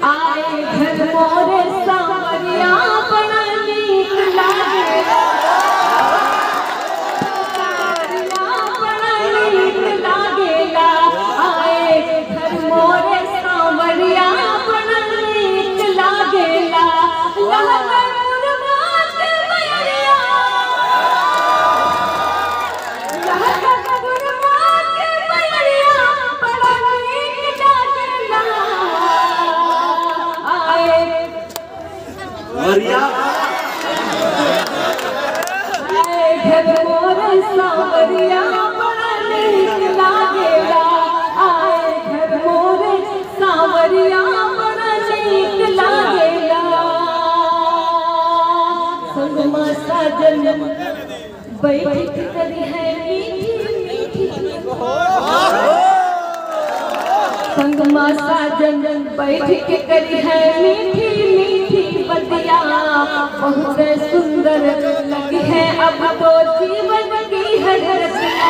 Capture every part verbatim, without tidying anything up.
आए घर मोरे सांवरिया बड़ा नीक लागेला, बड़ा नीक लागेला। आए घर मोरे सांवरिया बड़ा नीक लागेला। घर मोरे सांवरिया बड़ा नीक लागेला। आए घर मोरे सांवरिया बड़ा नीक लागेला। संगमा साजन बैठ करी है मीठी, संगमा साजन बैठ के करी है मीठी मीठी बतिया। बहुत सुंदर लगी है अब तो जीवन की है रतिया।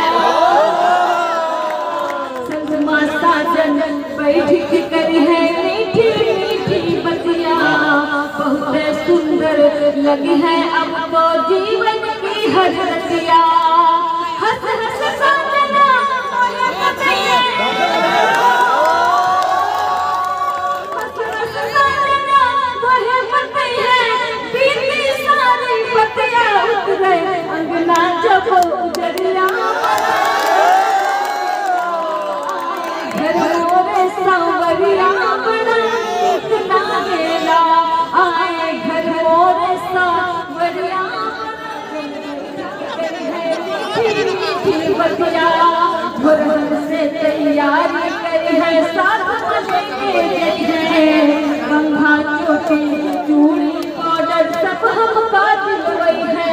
संगमा साजन बैठ के करी है मीठी मीठी बतिया। बहुत सुंदर लगी है अब तो जीवन की है रतिया। हंस हंस साजना बताइए, अंगना जब उजरिया घर मोरे सांवरिया बड़ा नीक लागेला। आए घर मोरे सांवरिया मीठी बतिया। भोरन से तैयारी करी है साथ बजे के जई है। कंघा चोटी चूड़ी पाउडर सब हम का दिलवई है।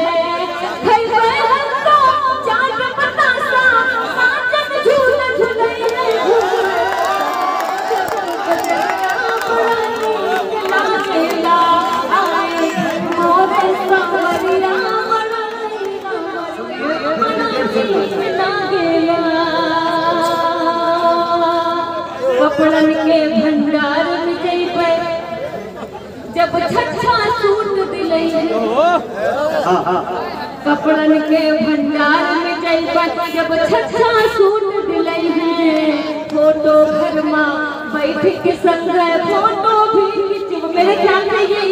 कपड़न के भंडार में जइबे जब छछा सूट दिलई है। कपड़न के भंडार में जइबे जब छछा सूट दिलई है। फोटो घर में बैठ के संग फोटो भी खिंचब। मेरे ख्याल में ये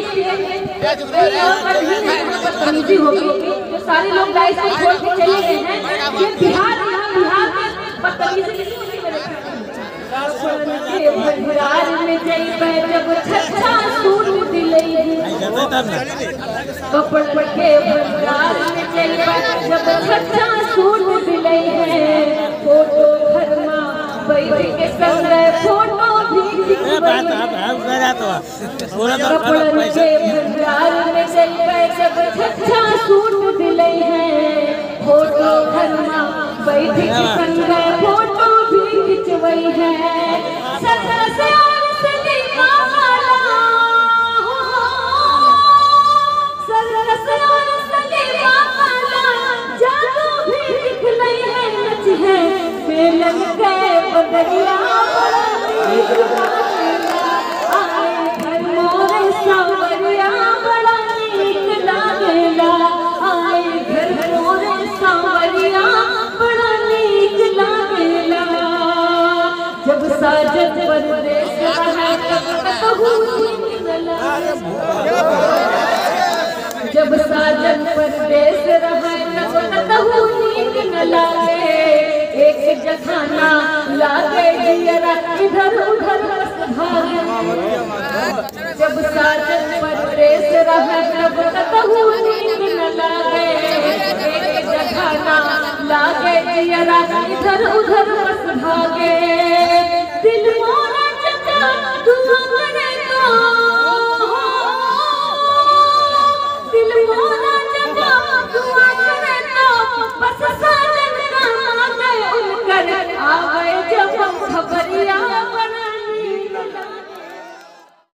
बदतमीजी होगी जो सारे लोग गाइस को छोड़ के चले गए हैं। ये बिहार यहाँ बिहार में बदतमीजी भंडार में जइबे जब छछा सूट दिलई है। कपड़ के भंडार में जइबे जब छछा सूट दिलई है। फोटो घर में बैठ के संग फोटो भी खिंचबई। कपड़ के भंडार में जइबे जब छछा सूट दिलई है। फोटो घर में बैठ के संग फोटो भी खिंचबई है। सदा से और सलीका वाला सदा से और सलीका वाला जादू भी दिखलई है। नच है बेलन के बदरिया बड़ा नीक लागेला। आए घर मोरे सांवरिया बड़ा नीक लागेला। आए घर मोरे सांवरिया बड़ा नीक लागेला। जब साजन परदेस रहे तब नीक जब साजन परदेस रहे तब नीक न लागे। एक जखाना लागे जियरा इधर उधर बस भागे। जब साजन परदेस रहे तब नीक न लागे। एक जखाना लागे जियरा इधर उधर बस भागे। दिल मोरा चका तू करे तो